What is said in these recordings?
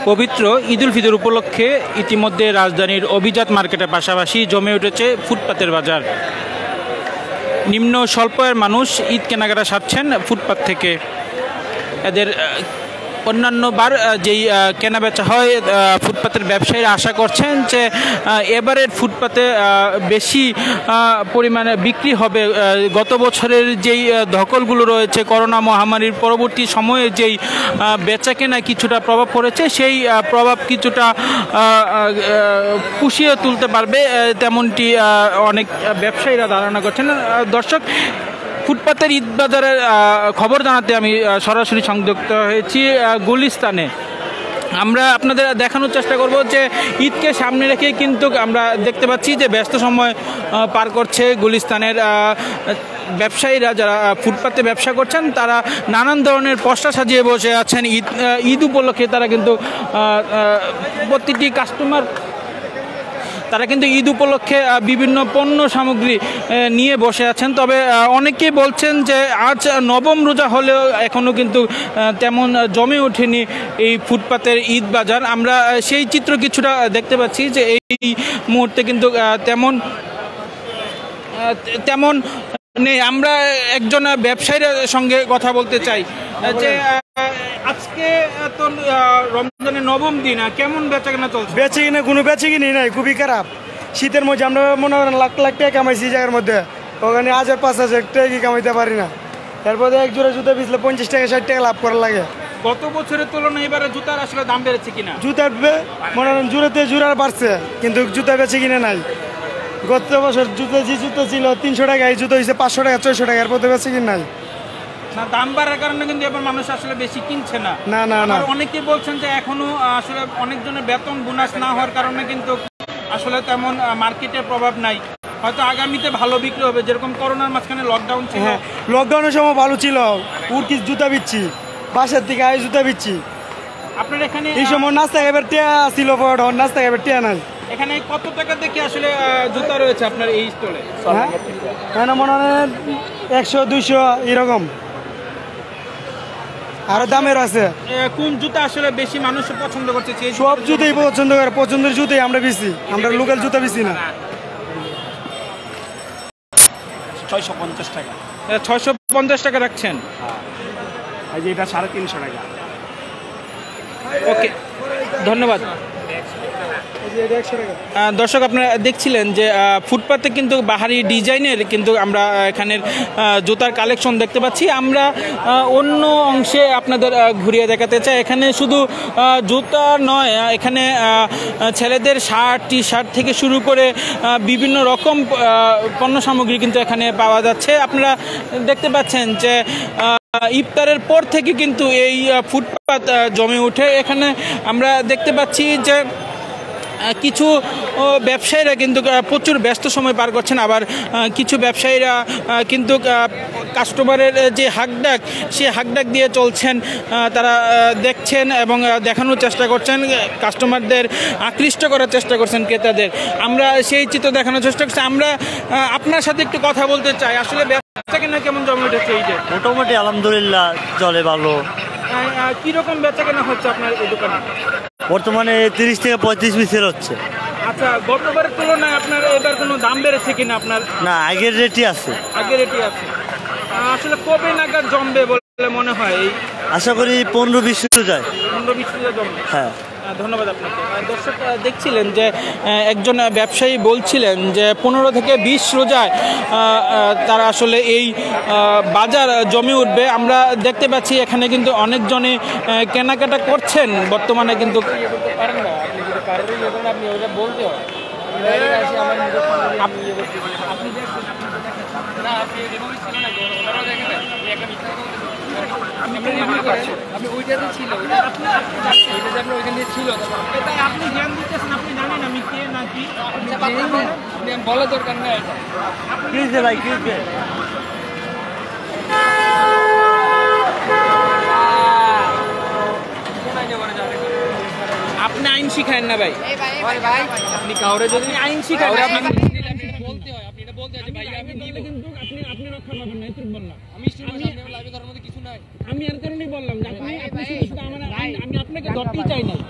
পবিত্র ঈদুল ফিতর উপলক্ষে ইতিমধ্যে রাজধানীর অভিজাত মার্কেটের পাশাপাশি জমে উঠেছে ফুটপাতের বাজার। নিম্ন স্বল্প আয়ের মানুষ ঈদ কেনাকাটা সারছেন ফুটপাত থেকে। এদের অন্যান্য বার যেই কেনাবেচা হয় ফুটপাতের ব্যবসায়ীরা আশা করছেন যে এবারের ফুটপাতে বেশি পরিমাণে বিক্রি হবে। গত বছরের যেই ধকলগুলো রয়েছে করোনা মহামারীর পরবর্তী সময়ে যেই বেচা কেনা কিছুটা প্রভাব পড়েছে, সেই প্রভাব কিছুটা পুষিয়ে তুলতে পারবে তেমনটি অনেক ব্যবসায়ীরা ধারণা করছেন। দর্শক, ফুটপাতের ঈদ বাজারের খবর জানাতে আমি সরাসরি সংযুক্ত হয়েছি গুলিস্তানে। আমরা আপনাদের দেখানোর চেষ্টা করব যে ঈদকে সামনে রেখে কিন্তু আমরা দেখতে পাচ্ছি যে ব্যস্ত সময় পার করছে গুলিস্তানের ব্যবসায়ীরা। যারা ফুটপাতে ব্যবসা করছেন তারা নানান ধরনের পোস্টার সাজিয়ে বসে আছেন। ঈদ উপলক্ষে তারা কিন্তু প্রতিটি কাস্টমার তারা কিন্তু ঈদ উপলক্ষে বিভিন্ন পণ্য সামগ্রী নিয়ে বসে আছেন। তবে অনেকেই বলছেন যে আজ নবম রোজা হলেও এখনও কিন্তু তেমন জমে ওঠেনি এই ফুটপাতের ঈদ বাজার। আমরা সেই চিত্র কিছুটা দেখতে পাচ্ছি যে এই মুহূর্তে কিন্তু তেমন নেই। আমরা একজন ব্যবসায়ীর সঙ্গে কথা বলতে চাই যে আজকে তো রমজানের নবম দিন, কেমন বেচাকেনা চলছে? বেচাকিনা কোনো বেচাকিনি নাই, খুবই খারাপ। শীতের মধ্যে আমরা মনে করেন লাখ লাখ টাকা কামাইছি জায়গার মধ্যে, ওখানে 1000-5000 টাকা কামাইতে পারি না। তারপরে এক জোড়া জুতা বেচলে 50 টাকা 60 টাকা লাভ করার লাগে। গত বছরের তুলনায় এবারে জুতার আসলে দাম বেড়েছে কিনা? জুতার মনে করেন জোড়া বাড়ছে, কিন্তু জুতা বেচে কিনে নাই। গত বছর যে জুতো ছিল 300 টাকা, এই জুতো হয়েছে 500 টাকা 600 টাকা, এর মধ্যে বেচে কিনে নাই। না, দাম বাড়ার কারণে কিন্তু এবার মানুষ আসলে বেশি কিনছে না। না অনেকে বলছেন যে এখনো আসলে অনেকজনের বেতন বোনাস না হওয়ার কারণে কিন্তু আসলে তেমন মার্কেটে প্রভাব নাই। হয়তো আগামীতে ভালো বিক্রি হবে, যেরকম করোনার মাঝখানে লকডাউন ছিল। হ্যাঁ, লকডাউনের সময় ভালো ছিল, উড়কি জুতা বিচ্ছি, বাসার থেকে আয় জুতা বিচ্ছি। আপনার এখানে এই সময় নাস্তা খাবার টিয়া ছিল, নাস্তা খাবার টিয়া নাই। এখানে কত টাকা থেকে আসলে জুতা রয়েছে আপনার এই স্টলে? হ্যাঁ, মনে হয় 100-200 এরকম, আরো দামের আছে। কোন জুতা আসলে বেশি মানুষ পছন্দ করছে? সব জুতাই পছন্দ করে, পছন্দের জুতাই আমরা বেশি, আমরা লোকাল জুতা বেশি না। 650 টাকা। 650 টাকা রাখছেন? এটা 350 টাকা। ওকে, ধন্যবাদ। দর্শক, আপনারা দেখছিলেন যে ফুটপাতে কিন্তু বাহারি ডিজাইনের কিন্তু আমরা এখানের জুতার কালেকশন দেখতে পাচ্ছি। আমরা অন্য অংশে আপনাদের ঘুরিয়ে দেখাতে চাই। এখানে শুধু জুতা নয়, এখানে ছেলেদের শার্ট, টি শার্ট থেকে শুরু করে বিভিন্ন রকম পণ্য সামগ্রী কিন্তু এখানে পাওয়া যাচ্ছে। আপনারা দেখতে পাচ্ছেন যে ইফতারের পর থেকে কিন্তু এই ফুটপাত জমে ওঠে। এখানে আমরা দেখতে পাচ্ছি যে কিছু ব্যবসায়ীরা কিন্তু প্রচুর ব্যস্ত সময় পার করছেন, আবার কিছু ব্যবসায়ীরা কিন্তু কাস্টমারের যে হাকডাক, সেই হাকডাক দিয়ে চলছেন। তারা দেখছেন এবং দেখানোর চেষ্টা করছেন, কাস্টমারদের আকৃষ্ট করার চেষ্টা করছেন ক্রেতাদের। আমরা সেই চিত্র দেখানোর চেষ্টা করছি। আমরা আপনার সাথে একটু কথা বলতে চাই, আসলে ব্যবসা কেনা কেমন জমে উঠেছে? এই যে মোটামুটি আলহামদুলিল্লাহ চলে ভালো। কীরকম বেচা কেনা হচ্ছে আপনার এই দোকানে? বর্তমানে 30 থেকে 35 পিস সেল হচ্ছে। আচ্ছা, গতবারের তুলনায় আপনার এবার কোনো দাম বেড়েছে কিনা? আপনার না, আগের রেটই আছে। আগের রেটই আছে। আসলে কবে নাগাদ জমবে বলে মনে হয়? আশা করি 15-20 যায়। 15-20 জমবে। হ্যাঁ, ধন্যবাদ আপনাকে। দর্শক, দেখছিলেন যে একজন ব্যবসায়ী বলছিলেন যে 15 থেকে 20 রোজায় তারা আসলে এই বাজার জমে উঠবে। আমরা দেখতে পাচ্ছি এখানে কিন্তু অনেকজনে কেনাকাটা করছেন বর্তমানে। কিন্তু আপনি ওইটাতে ছিল, আপনি ওইখানে ছিল, আপনি জ্ঞান দিতেছেন, আপনি জানেন আমি কে নাকি? বলার দরকার নেই। ভাই কিনছে আপনি আইন শিখায়েন না ভাই? আপনি কাউরে যদি আইন শিখান, বলতে হয়, আপনি এটা বলতে হয় যে ভাই আমি নিব, কিন্তু আপনি রক্ষা পাবেন না। করবেন না। আমি লাইভে ধরার মধ্যে কিছু নাই। আমি এর কারণেই বললাম যে আপনি শুধু আমি আপনাকে ধরতেই চাই না।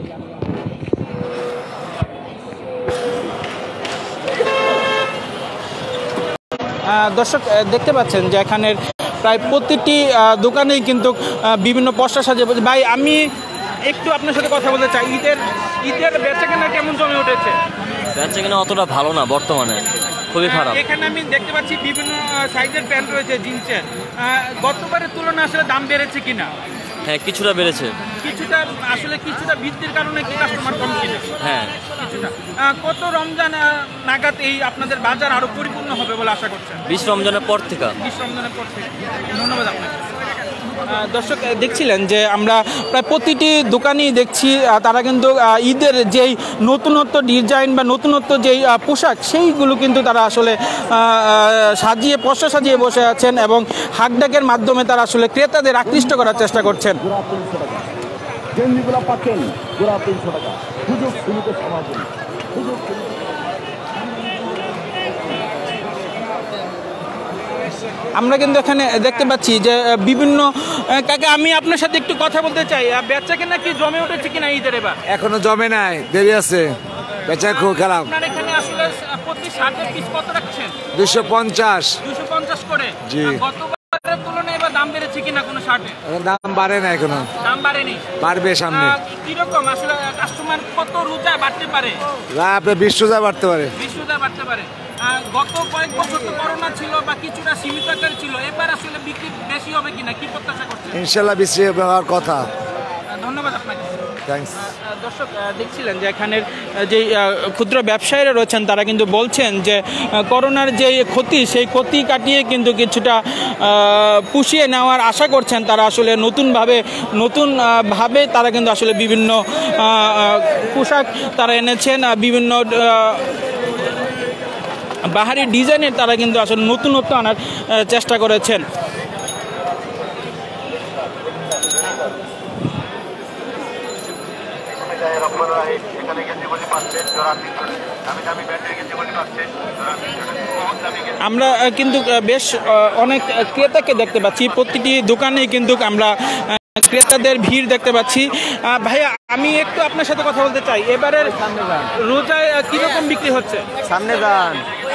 দর্শক দেখতে পাচ্ছেন যে এখানের প্রায় প্রতিটি দোকানেই কিন্তু বিভিন্ন পোস্টার সাজিয়ে বলছে। ভাই আমি একটু আপনার সাথে কথা বলতে চাই, ঈদের বেচাকেনা কেমন জমে উঠেছে? বেচাকেনা অতটা ভালো না বর্তমানে, খুবই খারাপ। এখানে আমি দেখতে পাচ্ছি বিভিন্ন সাইজের প্যান্ট রয়েছে জিন্সের, গতবারের তুলনায় আসলে দাম বেড়েছে কিনা? হ্যাঁ, কিছুটা বেড়েছে। কিছুটা বৃদ্ধির কারণে কি কাস্টমার কম কিনে? হ্যাঁ, কিছুটা। কত রমজান নাগাদ এই আপনাদের বাজার আরো পরিপূর্ণ হবে বলে আশা করছেন? 20 রমজানের পর থেকে। 20 রমজানের পর থেকে। ধন্যবাদ আপনাকে। দর্শক দেখছিলেন যে আমরা প্রায় প্রতিটি দোকানেই দেখছি তারা কিন্তু ঈদের যেই নতুনত্ব ডিজাইন বা নতুনত্ব যেই পোশাক সেইগুলো কিন্তু তারা আসলে পোস্টার সাজিয়ে বসে আছেন এবং হাকডাকের মাধ্যমে তারা আসলে ক্রেতাদের আকৃষ্ট করার চেষ্টা করছেন। আমরা কিন্তু এখানে দেখতে পাচ্ছি যে বিভিন্ন কাকা আমি আপনার সাথে একটু কথা বলতে চাই, বেচা কেনা কি জমে উঠেছে কিনা ঈদের এবার? এখনো জমে নাই, দেরি আছে, বেচা খুব খারাপ। আপনার এখানে আসলে প্রতি শার্টের পিস কত রাখছেন? 250 করে। জি। গতবারের তুলনায় এবার দাম বেড়েছে কিনা কোনো শার্টে? দাম বাড়ে না এখনো, দাম বাড়েনি, বাড়বে সামনে। কিরকম আসলে কাস্টমার কত রোজা বাড়তে পারে? আপনার 20 রোজা বাড়তে পারে। 20 রোজা বাড়তে পারে। গত কয়েক বছর তো করোনা ছিল বা কিছুটা সীমিত আকারে ছিল, এবার আসলে বিক্রি বেশি হবে কিনা কি প্রত্যাশা করছেন? ইনশাল্লাহ বেশি হওয়ার কথা। ধন্যবাদ আপনাকে। থ্যাঙ্কস। দর্শক দেখছিলেন যে এখানের যে ক্ষুদ্র ব্যবসায়ীরা রয়েছেন তারা কিন্তু বলছেন যে করোনার যে ক্ষতি সেই ক্ষতি কাটিয়ে কিন্তু কিছুটা পুষিয়ে নেওয়ার আশা করছেন তারা। আসলে নতুনভাবে তারা কিন্তু আসলে বিভিন্ন পোশাক তারা এনেছেন, বিভিন্ন বাহারি ডিজাইনের তারা কিন্তু আসলে নতুনত্ব আনার চেষ্টা করেছেন। আমরা কিন্তু বেশ অনেক ক্রেতাকে দেখতে পাচ্ছি, প্রতিটি দোকানেই কিন্তু আমরা ক্রেতাদের ভিড় দেখতে পাচ্ছি। ভাইয়া আমি একটু আপনার সাথে কথা বলতে চাই, এবারের রোজায় কিরকম বিক্রি হচ্ছে? সামনে যান।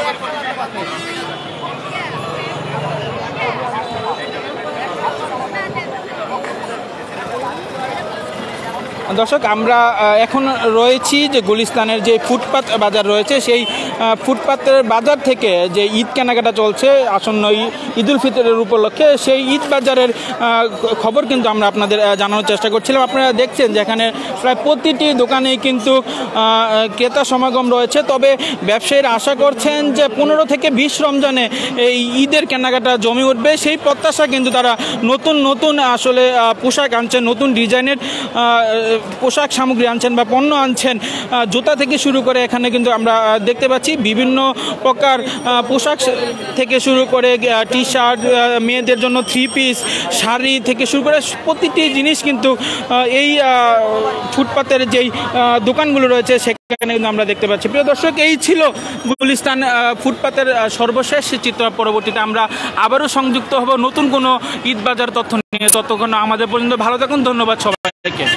দর্শক আমরা এখন রয়েছি যে গুলিস্তানের যে ফুটপাত বাজার রয়েছে সেই ফুটপাতের বাজার থেকে যে ঈদ কেনাকাটা চলছে আসন্ন ঈদুল ফিতরের উপলক্ষে, সেই ঈদ বাজারের খবর কিন্তু আমরা আপনাদের জানানোর চেষ্টা করছিলাম। আপনারা দেখছেন যে এখানে প্রায় প্রতিটি দোকানেই কিন্তু ক্রেতা সমাগম রয়েছে, তবে ব্যবসায়ীরা আশা করছেন যে 15 থেকে 20 রমজানে এই ঈদের কেনাকাটা জমে উঠবে। সেই প্রত্যাশা কিন্তু তারা নতুন আসলে পোশাক আনছেন, নতুন ডিজাইনের পোশাক সামগ্রী আনছেন বা পণ্য আনছেন, জুতা থেকে শুরু করে এখানে কিন্তু আমরা দেখতে পাচ্ছি বিভিন্ন প্রকার পোশাক থেকে শুরু করে টি শার্ট, মেয়েদের জন্য 3 পিস, শাড়ি থেকে শুরু করে প্রতিটি জিনিস কিন্তু এই ফুটপাতের যেই দোকানগুলো রয়েছে সেখানে কিন্তু আমরা দেখতে পাচ্ছি। প্রিয় দর্শক, এই ছিল গুলিস্তান ফুটপাতের সর্বশেষ চিত্র। পরবর্তীতে আমরা আবারও সংযুক্ত হব নতুন কোনো ঈদ বাজার তথ্য নিয়ে। ততক্ষণ আমাদের পর্যন্ত ভালো থাকুন। ধন্যবাদ সবাইকে।